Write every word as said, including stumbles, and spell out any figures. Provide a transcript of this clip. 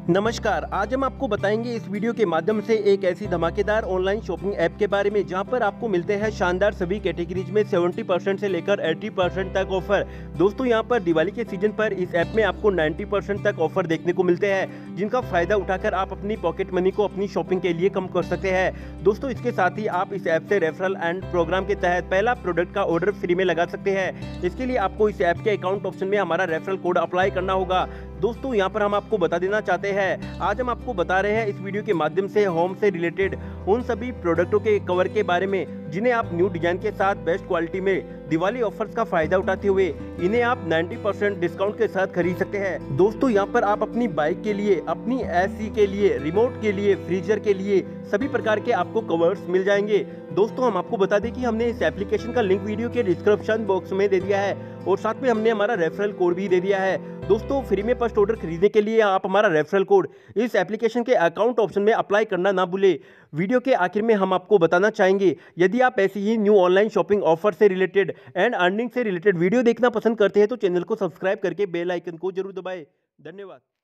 नमस्कार, आज हम आपको बताएंगे इस वीडियो के माध्यम से एक ऐसी धमाकेदार ऑनलाइन शॉपिंग ऐप के बारे में जहां पर आपको मिलते हैं शानदार सभी कैटेगरीज में सत्तर परसेंट से लेकर अस्सी परसेंट तक ऑफर। दोस्तों यहां पर दिवाली के सीजन पर इस ऐप में आपको नब्बे परसेंट तक ऑफर देखने को मिलते हैं, जिनका फायदा उठाकर आप अपनी पॉकेट मनी को अपनी शॉपिंग के लिए कम कर सकते हैं। दोस्तों इसके साथ ही आप इस ऐप से रेफरल एंड प्रोग्राम के तहत पहला प्रोडक्ट का ऑर्डर फ्री में लगा सकते हैं। इसके लिए आपको इस ऐप के अकाउंट ऑप्शन में हमारा रेफरल कोड अप्लाई करना होगा। दोस्तों यहाँ पर हम आपको बता देना चाहते हैं, आज हम आपको बता रहे हैं इस वीडियो के माध्यम से होम से रिलेटेड उन सभी प्रोडक्टों के कवर के बारे में जिन्हें आप न्यू डिजाइन के साथ बेस्ट क्वालिटी में दिवाली ऑफर्स का फायदा उठाते हुए इन्हें आप नब्बे परसेंट डिस्काउंट के साथ खरीद सकते हैं। दोस्तों यहाँ पर आप अपनी बाइक के लिए, अपनी एसी के लिए, रिमोट के लिए, फ्रीजर के लिए सभी प्रकार के आपको कवर्स मिल जाएंगे। दोस्तों हम आपको बता दें कि हमने इस एप्लीकेशन का लिंक वीडियो के डिस्क्रिप्शन बॉक्स में दे दिया है और साथ में हमने हमारा रेफरल कोड भी दे दिया है। दोस्तों फ्री में फर्स्ट ऑर्डर खरीदने के लिए आप हमारा रेफरल कोड इस एप्लीकेशन के अकाउंट ऑप्शन में अप्लाई करना ना भूले। वीडियो के आखिर में हम आपको बताना चाहेंगे, यदि आप ऐसी ही न्यू ऑनलाइन शॉपिंग ऑफर से रिलेटेड एंड अर्निंग से रिलेटेड वीडियो देखना पसंद करते हैं तो चैनल को सब्सक्राइब करके बेल आइकन को जरूर दबाएं। धन्यवाद।